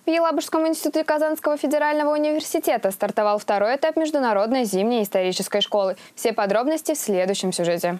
В Елабужском институте Казанского федерального университета стартовал второй этап международной зимней исторической школы. Все подробности в следующем сюжете.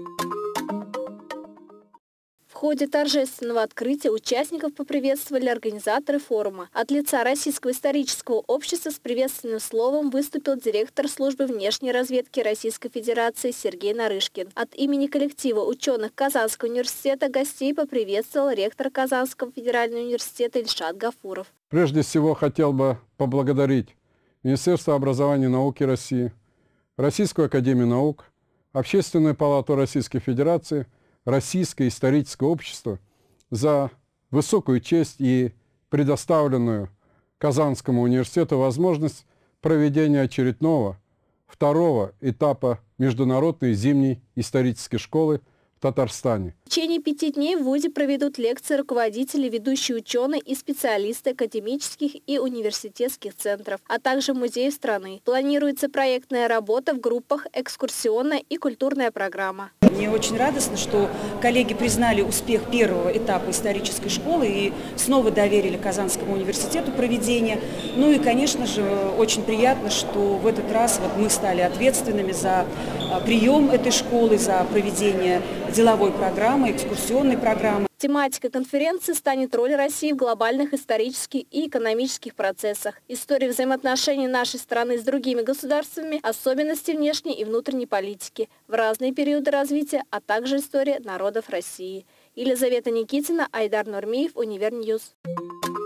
В ходе торжественного открытия участников поприветствовали организаторы форума. От лица Российского исторического общества с приветственным словом выступил директор службы внешней разведки Российской Федерации Сергей Нарышкин. От имени коллектива ученых Казанского университета гостей поприветствовал ректор Казанского федерального университета Ильшат Гафуров. Прежде всего хотел бы поблагодарить Министерство образования и науки России, Российскую академию наук, Общественную палату Российской Федерации, Российское историческое общество за высокую честь и предоставленную Казанскому университету возможность проведения очередного второго этапа международной зимней исторической школы в Татарстане. В течение 5 дней в ВУЗе проведут лекции руководители, ведущие ученые и специалисты академических и университетских центров, а также музеев страны. Планируется проектная работа в группах, экскурсионная и культурная программа. Мне очень радостно, что коллеги признали успех первого этапа исторической школы и снова доверили Казанскому университету проведение. Ну и, конечно же, очень приятно, что в этот раз мы стали ответственными за прием этой школы, за проведение деловой программы, экскурсионной программы. Тематика конференции станет роль России в глобальных исторических и экономических процессах, история взаимоотношений нашей страны с другими государствами, особенности внешней и внутренней политики в разные периоды развития, а также история народов России. Елизавета Никитина, Айдар Нурмиев, Универньюз.